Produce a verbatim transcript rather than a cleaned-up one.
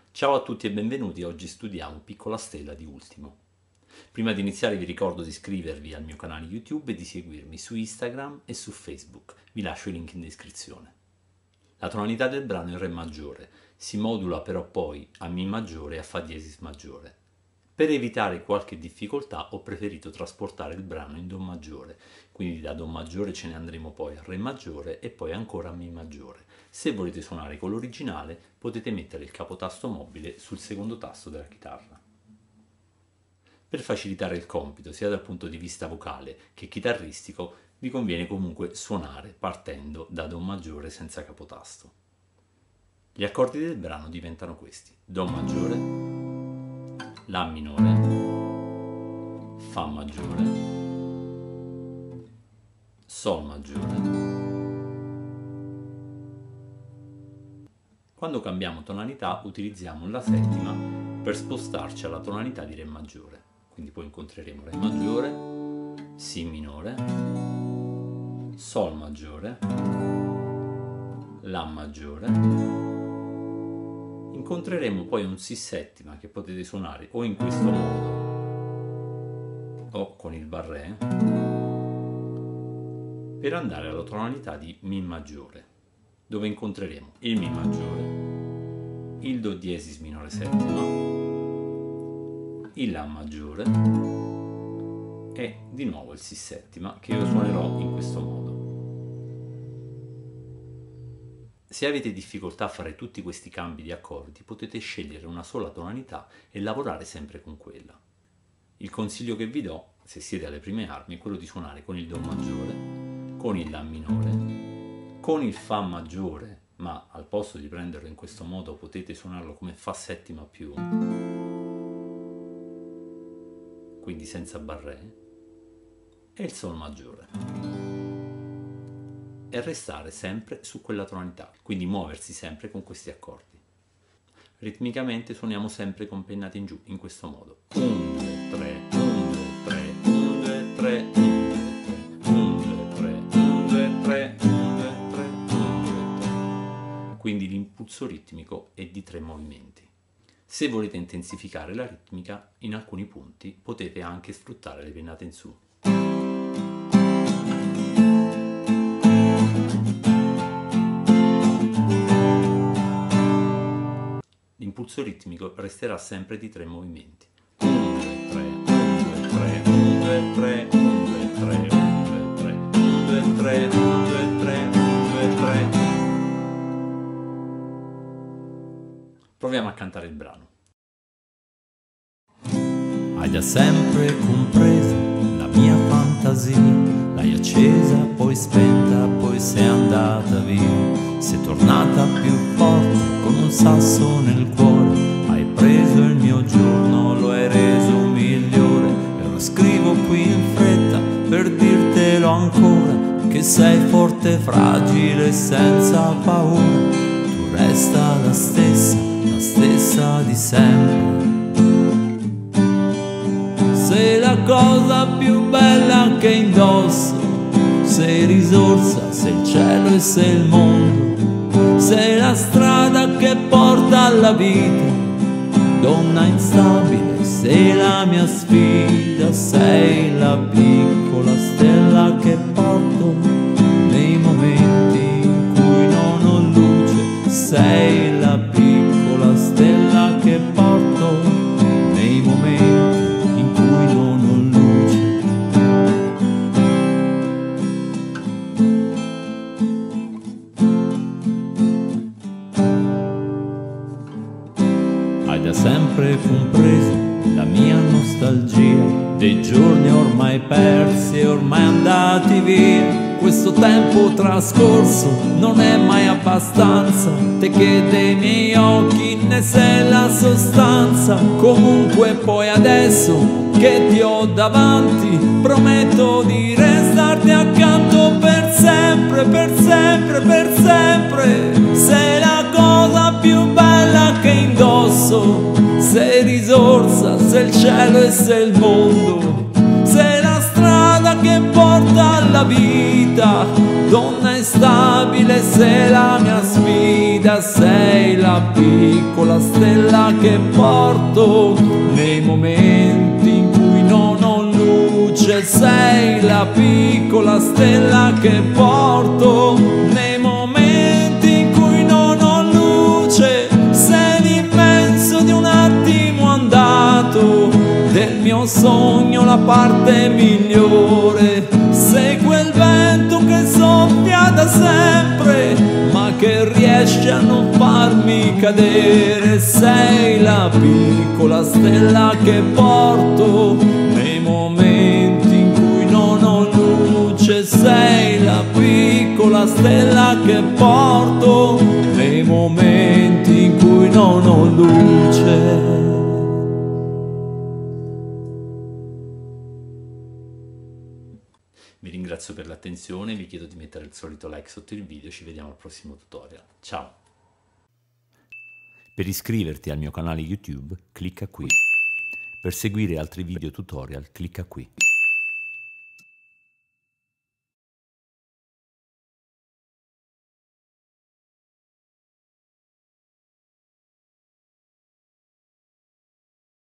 Ciao a tutti e benvenuti, oggi studiamo Piccola Stella di Ultimo. Prima di iniziare vi ricordo di iscrivervi al mio canale YouTube e di seguirmi su Instagram e su Facebook, vi lascio i link in descrizione. La tonalità del brano è Re maggiore, si modula però poi a Mi maggiore e a Fa diesis maggiore. Per evitare qualche difficoltà ho preferito trasportare il brano in Do maggiore, quindi da Do maggiore ce ne andremo poi a Re maggiore e poi ancora a Mi maggiore. Se volete suonare con l'originale potete mettere il capotasto mobile sul secondo tasto della chitarra. Per facilitare il compito sia dal punto di vista vocale che chitarristico vi conviene comunque suonare partendo da Do maggiore senza capotasto. Gli accordi del brano diventano questi: Do maggiore, La minore, Fa maggiore, Sol maggiore. Quando cambiamo tonalità utilizziamo la settima per spostarci alla tonalità di Re maggiore. Quindi poi incontreremo Re maggiore, Si minore, Sol maggiore, La maggiore. Incontreremo poi un Si settima che potete suonare o in questo modo o con il barré per andare alla tonalità di Mi maggiore, dove incontreremo il Mi maggiore, il Do diesis minore settima, il La maggiore e di nuovo il Si settima, che io suonerò in questo modo. Se avete difficoltà a fare tutti questi cambi di accordi, potete scegliere una sola tonalità e lavorare sempre con quella. Il consiglio che vi do, se siete alle prime armi, è quello di suonare con il Do maggiore, con il La minore, con il Fa maggiore, ma al posto di prenderlo in questo modo potete suonarlo come Fa settima più, quindi senza barré, e il Sol maggiore. E restare sempre su quella tonalità, quindi muoversi sempre con questi accordi. Ritmicamente suoniamo sempre con pennate in giù, in questo modo. uno, due, tre, uno, due, tre, uno, due, tre, uno, due, tre, uno, due, tre, uno, due, tre, uno, due, tre. Quindi l'impulso ritmico è di tre movimenti. Se volete intensificare la ritmica, in alcuni punti potete anche sfruttare le pennate in su. L'impulso ritmico resterà sempre di tre movimenti. uno, due, tre, uno, due, tre, uno, due, tre, uno, due, tre, uno, due, tre, uno, due, tre, uno, due, tre, uno, due, tre. Proviamo a cantare il brano. Hai da sempre compreso la mia fantasia, l'hai accesa, poi spenta, poi sei andata via. Sei tornata più forte con un sasso nel cuore, hai preso il mio giorno, lo hai reso migliore. E lo scrivo qui in fretta per dirtelo ancora, che sei forte, fragile, senza paura. Tu resta la stessa, la stessa di sempre. Sei la cosa più bella che indosso, sei risorsa, sei il cielo e sei il mondo. Sei la strada che porta alla vita, donna instabile, sei la mia sfida. Sei la piccola stella che porto nei momenti in cui non ho luce. Sei la piccola stella che porto nei momenti in cui non ho luce. Hai da sempre compreso la mia nostalgia dei giorni ormai persi e ormai andati via. Questo tempo trascorso non è mai abbastanza, te che dei miei occhi ne sei la sostanza. Comunque poi adesso che ti ho davanti, prometto di restarti accanto per sempre, per sempre, per sempre. Sei la cosa più bella che indosso, sei risorsa, sei il cielo e sei il mondo. Sei la strada che porta alla la vita, donna instabile, sei la mia sfida, sei la piccola stella che porto nei momenti in cui non ho luce, sei la piccola stella che porto nei momenti in cui non ho luce, sei l'immenso di un attimo andato del mio sogno, la parte migliore, sei quel vento che soffia da sempre ma che riesce a non farmi cadere, sei la piccola stella che porto nei momenti in cui non ho luce, sei la piccola stella che porto nei momenti in cui non ho luce. Vi ringrazio per l'attenzione, vi chiedo di mettere il solito like sotto il video, ci vediamo al prossimo tutorial. Ciao! Per iscriverti al mio canale YouTube, clicca qui. Per seguire altri video tutorial, clicca qui.